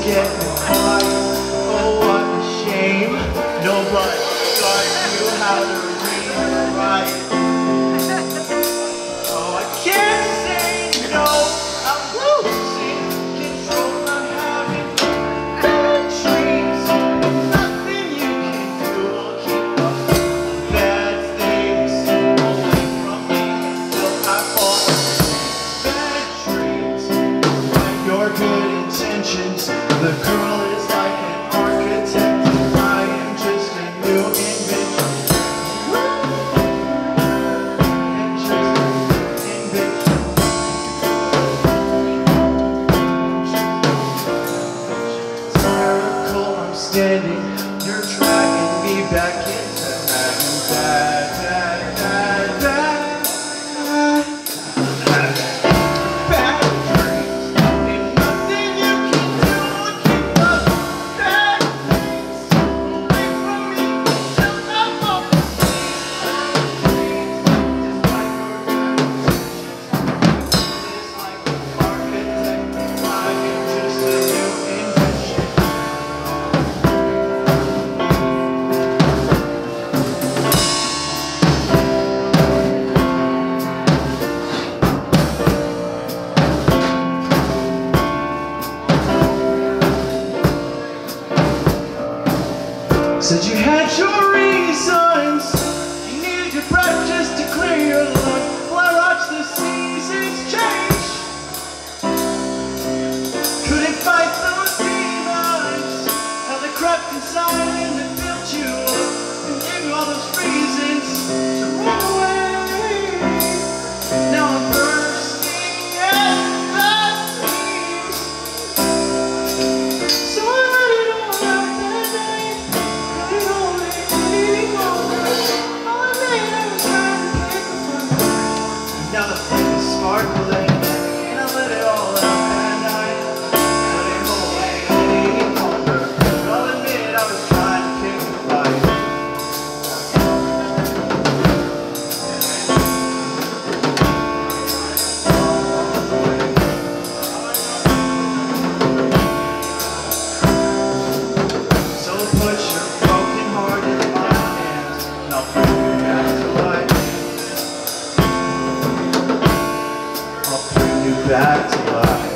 getting quiet. Oh, what a shame. Nobody taught you how to read and write. Oh, I can't say no. I'm losing control. I'm having bad dreams. Nothing you can do will keep up bad things away from me until I fall. Bad dreams and your good intentions. The girl is like an architect. I am just a new invention. Standing, you're dragging me back into having bad dreams. Ain't nothing you can do to keep those bad things away from me till I fall asleep. It's like an architect. I am just a new invention. Said you had your reasons, you needed to practice to clear your lungs. Well, I watched the seasons change. Couldn't fight those demons, how they crept inside and they built you up and gave you all those reasons to run away. Now I'm bursting at the seams, so I let it all out that night. Now the flame is sparkling, and I let it all out that night. Couldn't hold it any longer, but I'll admit I was trying to pick a fight. So put your broken heart in my hands, and I'll bring you back to life. I'll bring you back to life.